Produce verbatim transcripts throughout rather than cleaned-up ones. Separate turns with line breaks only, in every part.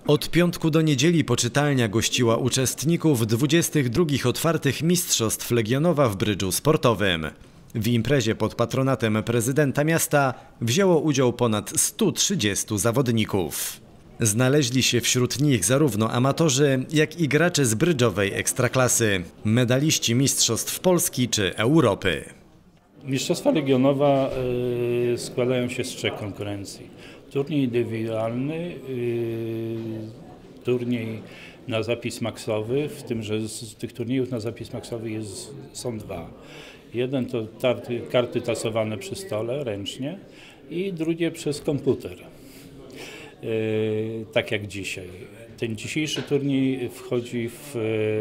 Od piątku do niedzieli poczytalnia gościła uczestników dwudziestych drugich otwartych mistrzostw Legionowa w brydżu sportowym. W imprezie pod patronatem prezydenta miasta wzięło udział ponad stu trzydziestu zawodników. Znaleźli się wśród nich zarówno amatorzy, jak i gracze z brydżowej ekstraklasy, medaliści mistrzostw Polski czy Europy.
Mistrzostwa Legionowa y, składają się z trzech konkurencji. Turniej indywidualny, y, turniej na zapis maksowy, w tym, że z tych turniejów na zapis maksowy jest, są dwa. Jeden to tarty, karty tasowane przy stole ręcznie i drugie przez komputer, y, tak jak dzisiaj. Ten dzisiejszy turniej wchodzi w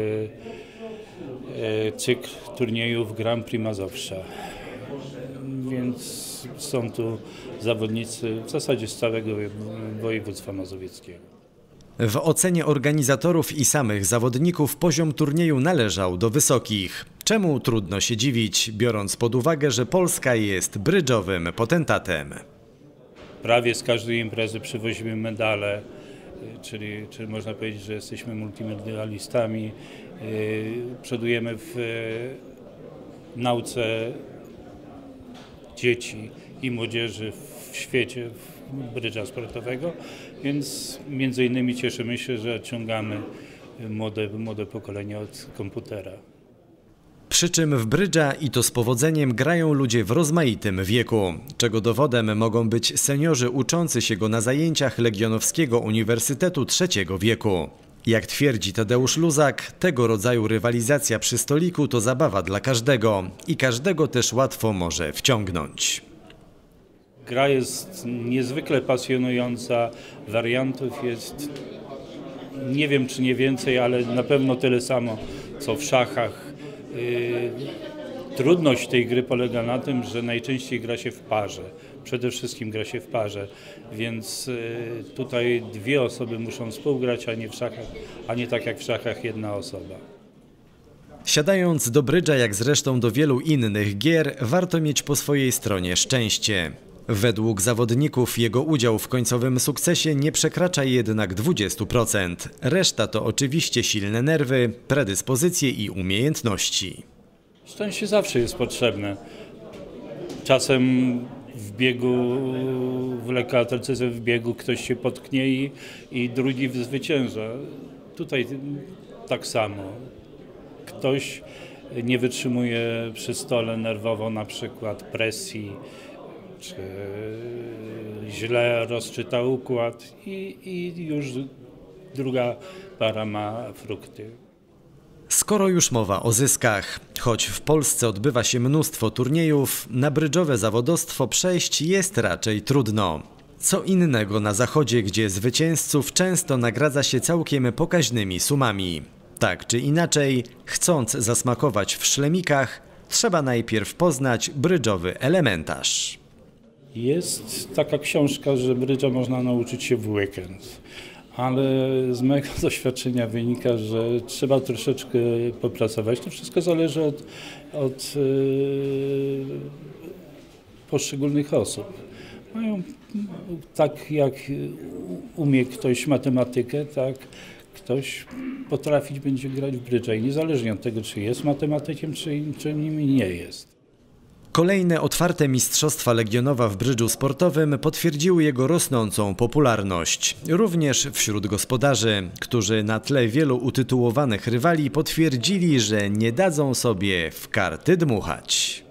y, cykl turniejów Grand Prix Mazowsza. Więc są tu zawodnicy w zasadzie z całego województwa mazowieckiego.
W ocenie organizatorów i samych zawodników poziom turnieju należał do wysokich. Czemu trudno się dziwić, biorąc pod uwagę, że Polska jest brydżowym potentatem.
Prawie z każdej imprezy przywozimy medale, czyli, czyli można powiedzieć, że jesteśmy multimedalistami. Przodujemy w nauce dzieci i młodzieży w świecie brydża sportowego, więc między innymi cieszymy się, że odciągamy młode, młode pokolenie od komputera.
Przy czym w brydża i to z powodzeniem grają ludzie w rozmaitym wieku, czego dowodem mogą być seniorzy uczący się go na zajęciach Legionowskiego Uniwersytetu Trzeciego Wieku. Jak twierdzi Tadeusz Luzak, tego rodzaju rywalizacja przy stoliku to zabawa dla każdego i każdego też łatwo może wciągnąć.
Gra jest niezwykle pasjonująca, wariantów jest nie wiem czy nie więcej, ale na pewno tyle samo co w szachach. Trudność tej gry polega na tym, że najczęściej gra się w parze. Przede wszystkim gra się w parze, więc tutaj dwie osoby muszą współgrać, a nie w szachach, a nie tak jak w szachach jedna osoba.
Siadając do brydża, jak zresztą do wielu innych gier, warto mieć po swojej stronie szczęście. Według zawodników jego udział w końcowym sukcesie nie przekracza jednak dwudziestu procent. Reszta to oczywiście silne nerwy, predyspozycje i umiejętności.
Szczęście zawsze jest potrzebne. Czasem w biegu, w lekkoatletyce w biegu ktoś się potknie i, i drugi zwycięża. Tutaj tak samo. Ktoś nie wytrzymuje przy stole nerwowo na przykład presji, czy źle rozczyta układ i, i już druga para ma frukty.
Skoro już mowa o zyskach, choć w Polsce odbywa się mnóstwo turniejów, na brydżowe zawodowstwo przejść jest raczej trudno. Co innego na zachodzie, gdzie zwycięzców często nagradza się całkiem pokaźnymi sumami. Tak czy inaczej, chcąc zasmakować w szlemikach, trzeba najpierw poznać brydżowy elementarz.
Jest taka książka, że brydża można nauczyć się w weekend, ale z mojego doświadczenia wynika, że trzeba troszeczkę popracować. To wszystko zależy od, od yy, poszczególnych osób. Mają, tak jak umie ktoś matematykę, tak ktoś potrafić będzie grać w brydża i niezależnie od tego, czy jest matematykiem, czy, czy nim nie jest.
Kolejne otwarte mistrzostwa Legionowa w brydżu sportowym potwierdziły jego rosnącą popularność. Również wśród gospodarzy, którzy na tle wielu utytułowanych rywali potwierdzili, że nie dadzą sobie w karty dmuchać.